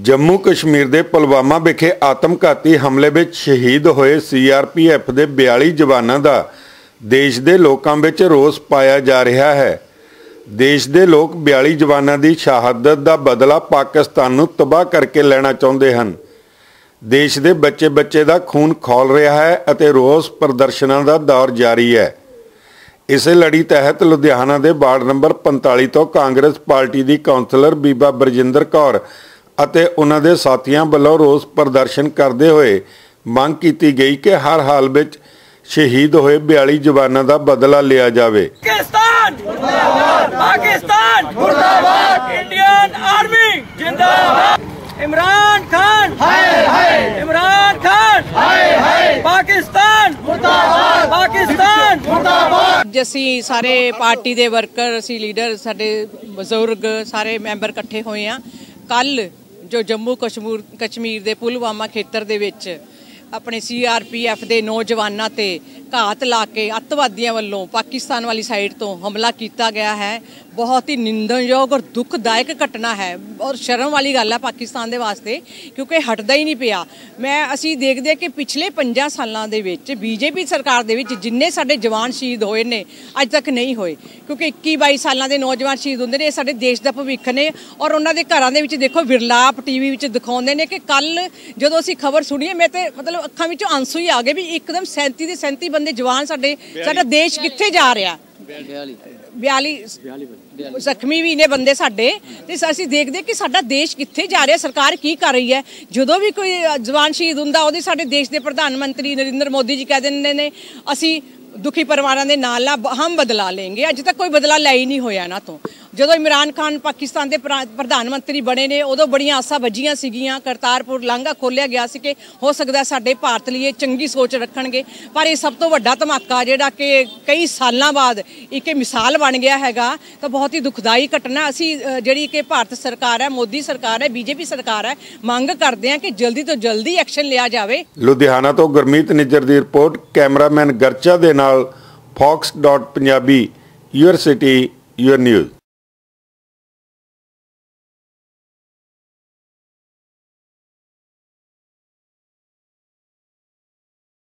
जम्मू कश्मीर के पुलवामा विखे आत्मघाती हमले में शहीद होए CRPF के 42 जवानों का देश के लोगों में रोस पाया जा रहा है। देश के लोग 42 जवानों की शहादत का बदला पाकिस्तान को तबाह करके लेना चाहते हैं। देश के बच्चे बच्चे का खून खौल रहा है और रोस प्रदर्शनों का दौर जारी है। इस लड़ी तहत लुधियाना के वार्ड नंबर 45 तो कांग्रेस पार्टी की कौंसलर बीबा बरजिंदर कौर ਅਤੇ ਉਹਨਾਂ ਦੇ ਸਾਥੀਆਂ ਵੱਲੋਂ ਰੋਸ ਪ੍ਰਦਰਸ਼ਨ ਕਰਦੇ ਹੋਏ ਮੰਗ ਕੀਤੀ ਗਈ ਕਿ ਹਰ ਹਾਲ ਵਿੱਚ ਸ਼ਹੀਦ ਹੋਏ 42 ਜਵਾਨਾਂ ਦਾ ਬਦਲਾ ਲਿਆ ਜਾਵੇ। ਪਾਕਿਸਤਾਨ ਮੁਰਦਾਬਾਦ, ਪਾਕਿਸਤਾਨ ਮੁਰਦਾਬਾਦ, ਇੰਡੀਅਨ ਆਰਮੀ ਜਿੰਦਾਬਾਦ, ਇਮਰਾਨ ਖਾਨ ਹਾਏ ਹਾਏ, ਇਮਰਾਨ ਖਾਨ ਹਾਏ ਹਾਏ, ਪਾਕਿਸਤਾਨ ਮੁਰਦਾਬਾਦ, ਪਾਕਿਸਤਾਨ ਮੁਰਦਾਬਾਦ। ਅਸੀਂ ਸਾਰੇ ਪਾਰਟੀ ਦੇ ਵਰਕਰ, ਅਸੀਂ ਲੀਡਰ, ਸਾਡੇ ਬਜ਼ੁਰਗ ਸਾਰੇ ਮੈਂਬਰ ਇਕੱਠੇ ਹੋਏ ਆ। ਕੱਲ जो जम्मू कश्मीर के पुलवामा खेतर दे विच अपने CRPF के नौजवानों ते घात ला के अतवादियों वालों पाकिस्तान वाली साइड तो हमला किया गया है। बहुत ही निंदनयोग और दुखदायक घटना है और शर्म वाली गल है पाकिस्तान के वास्ते, क्योंकि हटदा ही नहीं पिया। मैं असी देखते कि पिछले 5 सालों के विच BJP सरकार दे विच जिन्ने साडे जवान शहीद होए ने अज तक नहीं होए, क्योंकि 21-22 सालों के नौजवान शहीद होंदे ने, साडे देश का भविख ने। और उन्होंने घरों के विच देखो विरलाप TV विच दिखाउंदे ने कि कल जदों असी खबर सुनी मैं तो मतलब अखां विचों आंसू ही आ गए भी एकदम 37 ਦੇ 37 बंदे जवान साडा देश कित्थे जा रहा। 42 ਜ਼ਖਮੀ भी ने बंदे साडे, ते ਅਸੀਂ देखते कि साडा देश कित्थे जा रहा, सरकार की कर रही है। ਜਦੋਂ भी कोई जवान शहीद ਹੁੰਦਾ ਉਹਦੇ ਸਾਡੇ देश के प्रधानमंत्री नरेंद्र मोदी जी कह ਦਿੰਦੇ ਨੇ ਅਸੀਂ दुखी परिवारों के नाल हम बदला लेंगे। अज तक कोई बदला लै ही नहीं होया इन्हां तो। जो इमरान खान पाकिस्तान के प्रधानमंत्री बने ने उदों बड़ियां आसां वजियां सीगियां, करतारपुर लांघा खोलिया गया सी कि हो सकता साडे भारत लिए चंगी सोच रखणगे, पर यह सब तो वड्डा धमाका जिहड़ा कि कई सालों बाद एक मिसाल बन गया हैगा। तो बहुत ही दुखदाई घटना। असी जिहड़ी कि भारत सरकार है, मोदी सरकार है, BJP सरकार है, मंग करते हैं कि जल्दी तो जल्दी एक्शन लिया जाए। लुधियाना तो गुरमीत निज्जर की रिपोर्ट, कैमरामैन गर्चा दे नाल Fox.Punjabi, your city your news.